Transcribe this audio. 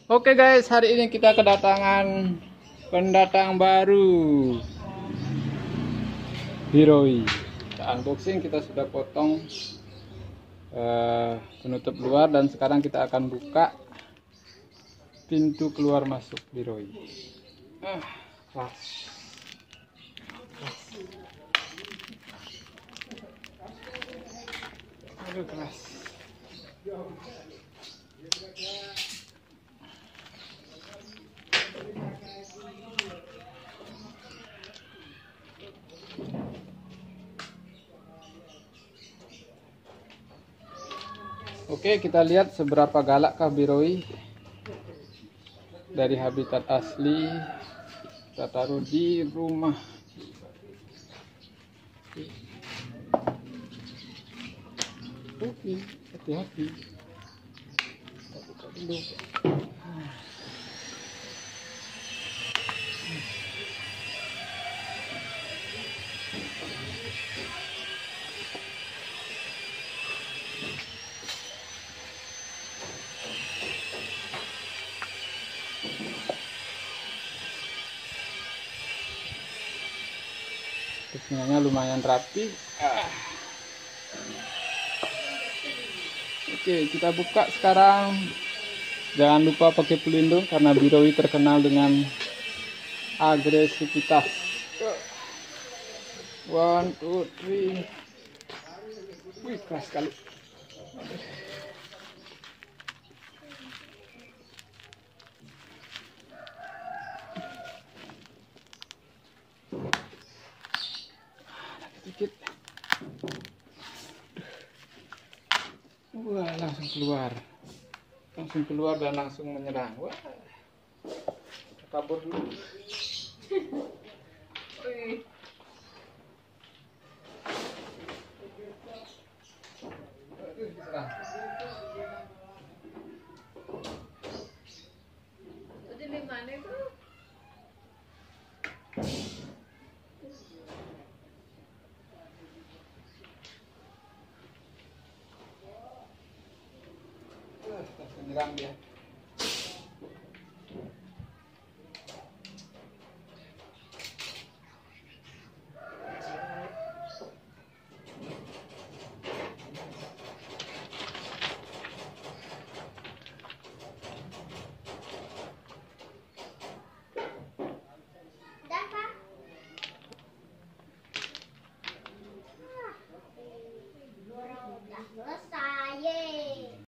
Oke guys, hari ini kita kedatangan pendatang baru, Biroi. Kita unboxing, kita sudah potong penutup luar dan sekarang kita akan buka pintu keluar masuk Biroi. Keras. Aduh, keras. Oke, kita lihat seberapa galakkah Biroi. Dari habitat asli kita taruh di rumah. Oke, hati-hati. Kita buka dulu. Kesingannya lumayan rapi. Oke, kita buka sekarang. Jangan lupa pakai pelindung karena Biroi terkenal dengan agresivitas. 1, 2, 3. Wih, keras sekali. Sedikit. Wah, langsung keluar dan langsung menyerang. Wah, kabur dulu. Langsung menyerang dia.